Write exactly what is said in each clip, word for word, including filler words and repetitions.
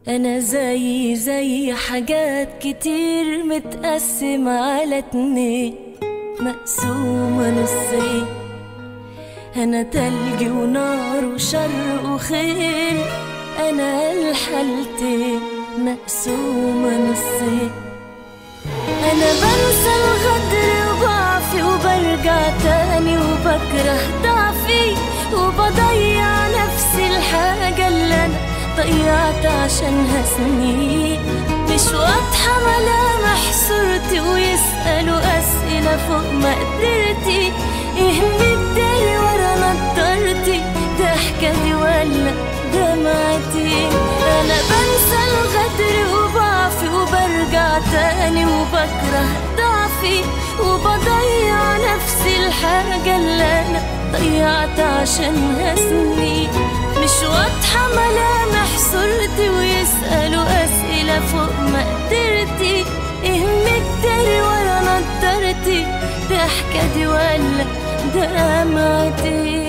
انا زي زي حاجات كتير متقسم على اتنين، مقسومة نصين. انا تلج ونار وشر وخير، انا الحالتين مقسومة نصين. انا بنسى الغدر وضعفي وبرجع تاني وبكره ضعفي، وبضيع نفسي الحاجة اللي انا ضيعت عشانها سنين. مش واضحة ملامح صورتي ويسألوا أسئلة فوق مقدرتي. يهمني الداري ورا نضارتي، ضحكتي ولا دمعتي؟ أنا بنسى الغدر وضعفي وبرجع تاني وبكره ضعفي، وبضيع نفسي الحاجة اللي أنا ضيعت عشانها سنين. مش واضحة ملامح صورتي ويسألوا أسئلة فوق مقدرتي. يهمني الداري ورا نضارتي، ضحكتي ولا دمعتي؟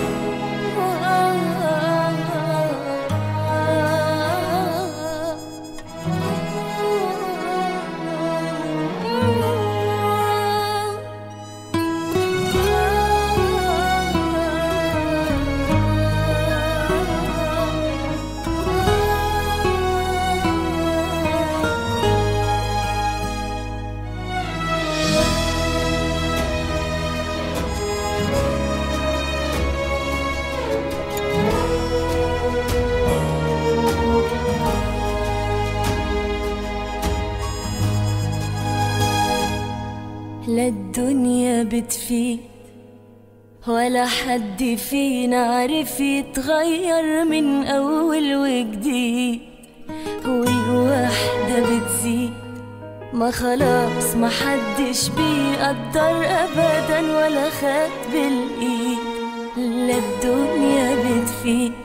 لا الدنيا بتفيد ولا حد فينا عارف يتغير من أول وجديد، والوحدة بتزيد ما خلاص محدش بيقدر أبدا ولا خد بالإيد. لا الدنيا بتفيد